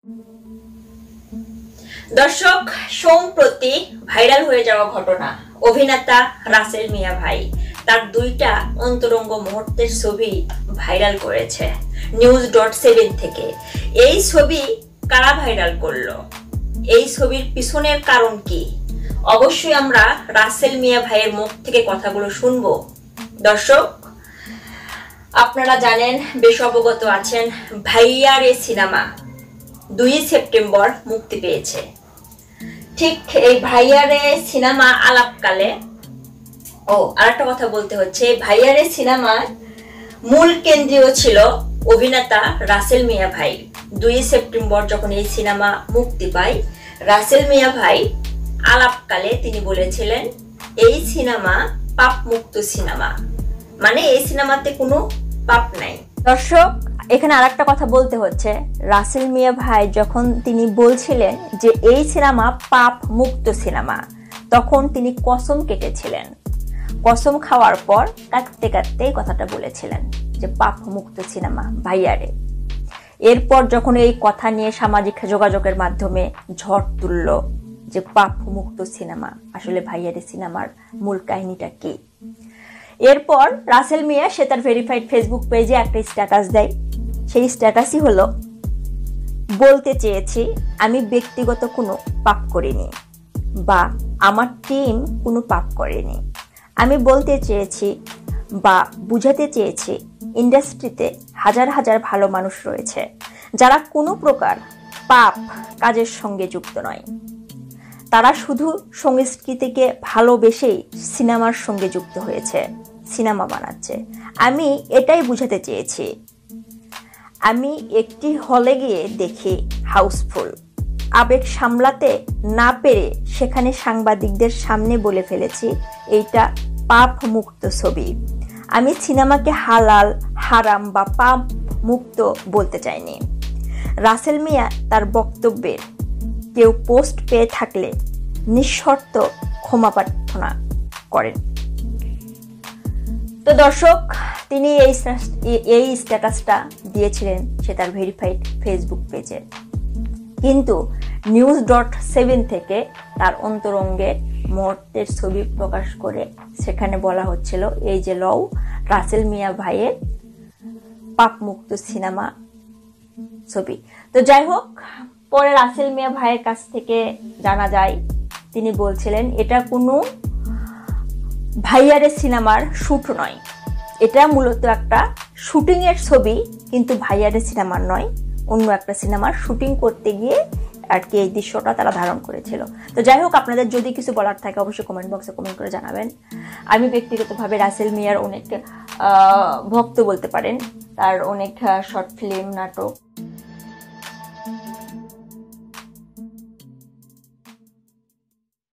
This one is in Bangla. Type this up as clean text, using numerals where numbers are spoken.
দর্শক, সম্প্রতি ভাইরাল হয়ে যাওয়া ঘটনা, অভিনেতা রাসেল মিয়া ভাই তার দুইটা অন্তরঙ্গ মুহূর্তের ছবি ভাইরাল করেছে news.7 থেকে। এই ছবি কারা ভাইরাল করলো, এই ছবির পিছনের কারণ কি, অবশ্যই আমরা রাসেল মিয়া ভাইয়ের মুখ থেকে কথাগুলো শুনবো। দর্শক, আপনারা জানেন, বেশ অবগত আছেন, ভাইয়ারে সিনেমা 2 সেপ্টেম্বর মুক্তি পেয়েছে। ঠিক এই ভাইয়ারে সিনেমা আলাপকালে আরেকটা কথা বলতে হচ্ছে, ভাইয়ারে সিনেমার মূল কেন্দ্রীয় ছিল অভিনেতা রাসেল মিয়া ভাই। 2 সেপ্টেম্বর যখন এই সিনেমা মুক্তি পায়, রাসেল মিয়া ভাই আলাপকালে তিনি বলেছিলেন এই সিনেমা পাপ মুক্ত সিনেমা, মানে এই সিনেমাতে কোনো পাপ নাই। দর্শক, এখানে আরেকটা কথা বলতে হচ্ছে, রাসেল মিয়া ভাই যখন তিনি বলছিলেন যে এই সিনেমা পাপ মুক্ত সিনেমা, তখন তিনি কসম কেটেছিলেন। কসম খাওয়ার পর কাটতে কাটতে কথাটা বলেছিলেন যে পাপ মুক্ত সিনেমা ভাইয়ারে। এরপর যখন এই কথা নিয়ে সামাজিক যোগাযোগের মাধ্যমে ঝড় তুলল যে পাপ মুক্ত সিনেমা, আসলে ভাইয়ারে সিনেমার মূল কাহিনীটা কি, এরপর রাসেল মিয়া সে তার ভেরিফাইড ফেসবুক পেজে একটা স্ট্যাটাস দেয়। সেই স্ট্যাটাসই হলো, বলতে চেয়েছি আমি ব্যক্তিগত কোনো পাপ করিনি বা আমার টিম কোনো পাপ করেনি। আমি বলতে চেয়েছি বা বুঝাতে চেয়েছি ইন্ডাস্ট্রিতে হাজার হাজার ভালো মানুষ রয়েছে যারা কোনো প্রকার পাপ কাজের সঙ্গে যুক্ত নয়। তারা শুধু সংস্কৃতিকে ভালোবেসেই সিনেমার সঙ্গে যুক্ত হয়েছে, সিনেমা বানাচ্ছে। আমি এটাই বুঝাতে চেয়েছি। আমি একটি হলে গিয়ে দেখি হাউসফুল, আবেগ সামলাতে না পেরে সেখানে সাংবাদিকদের সামনে বলে ফেলেছি এইটা পাপ মুক্ত ছবি। আমি সিনেমাকে হালাল, হারাম বা পাপ মুক্ত বলতে চাইনি। রাসেল মিয়া তার বক্তব্যের কেউ পোস্ট পেয়ে থাকলে নিঃশর্ত ক্ষমা প্রার্থনা করেন। তো দর্শক, তিনি এই স্ট্যাটাসটা দিয়েছিলেন সে তার ভেরিফাইড ফেসবুক পেজে, কিন্তু news.7 থেকে তার অন্তরঙ্গের মুহূর্তের ছবি প্রকাশ করে সেখানে বলা হচ্ছিল এই যে লও রাসেল মিয়া ভাইয়ের পাপ মুক্ত সিনেমা ছবি। তো যাই হোক, পরে রাসেল মিয়া ভাইয়ের কাছ থেকে জানা যায় তিনি বলছিলেন এটা কোনো ভাইয়ারে সিনেমার শুট নয়, এটা মূলত একটা শুটিং এর ছবি, কিন্তু ভাইয়ারে সিনেমার নয়, অন্য একটা সিনেমার শুটিং করতে গিয়ে আর কি এই দৃশ্যটা তারা ধারণ করেছিল। তো যাই হোক, আপনাদের যদি কিছু বলার থাকে অবশ্যই কমেন্ট বক্সে কমেন্ট করে জানাবেন। আমি ব্যক্তিগতভাবে রাসেল মিয়ার অনেক ভক্ত বলতে পারেন, তার অনেক শর্ট ফিল্ম, নাটক